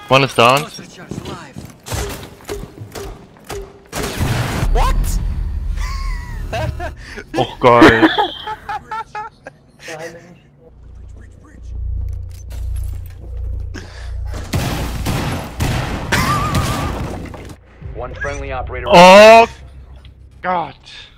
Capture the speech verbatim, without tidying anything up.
One is down. What? Oh geil. One friendly operator. Oh Gott.